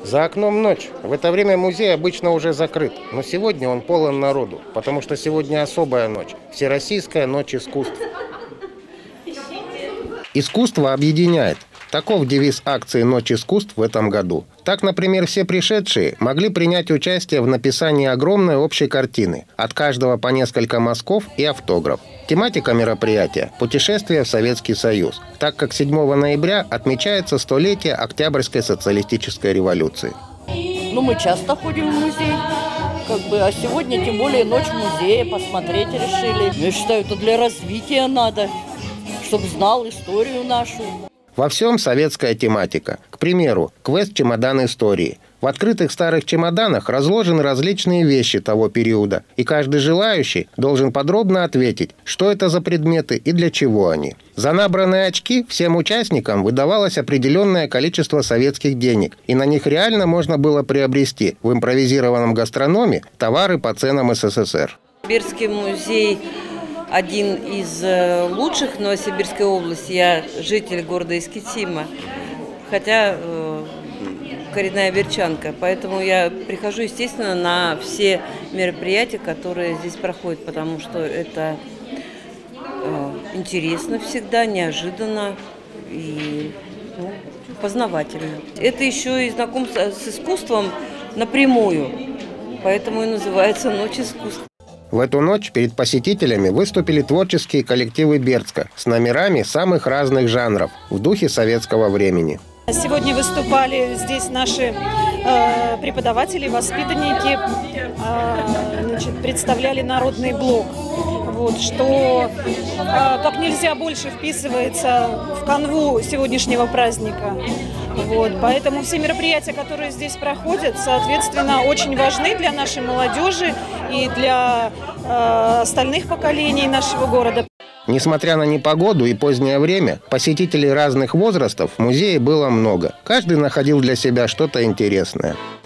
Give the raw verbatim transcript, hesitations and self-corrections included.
За окном ночь. В это время музей обычно уже закрыт, но сегодня он полон народу, потому что сегодня особая ночь – Всероссийская ночь искусств. Искусство объединяет. Таков девиз акции «Ночь искусств» в этом году. Так, например, все пришедшие могли принять участие в написании огромной общей картины. От каждого по несколько мазков и автограф. Тематика мероприятия – путешествие в Советский Союз, так как седьмого ноября отмечается столетие Октябрьской социалистической революции. Ну, мы часто ходим в музей, как бы, а сегодня тем более ночь музея, посмотреть решили. Я считаю, это для развития надо, чтобы знал историю нашу. Во всем советская тематика. К примеру, квест «Чемодан истории». В открытых старых чемоданах разложены различные вещи того периода, и каждый желающий должен подробно ответить, что это за предметы и для чего они. За набранные очки всем участникам выдавалось определенное количество советских денег, и на них реально можно было приобрести в импровизированном гастрономе товары по ценам СССР. Сибирский музей один из лучших в Новосибирской области. Я житель города Искитима, хотя э, коренная берчанка. Поэтому я прихожу, естественно, на все мероприятия, которые здесь проходят, потому что это э, интересно всегда, неожиданно и ну, познавательно. Это еще и знакомство с искусством напрямую, поэтому и называется «Ночь искусств». В эту ночь перед посетителями выступили творческие коллективы Бердска с номерами самых разных жанров в духе советского времени. Сегодня выступали здесь наши э, преподаватели, воспитанники, э, значит, представляли народный блок, вот, что э, как нельзя больше вписывается в канву сегодняшнего праздника. Вот, поэтому все мероприятия, которые здесь проходят, соответственно, очень важны для нашей молодежи и для э, остальных поколений нашего города. Несмотря на непогоду и позднее время, посетителей разных возрастов в музее было много. Каждый находил для себя что-то интересное.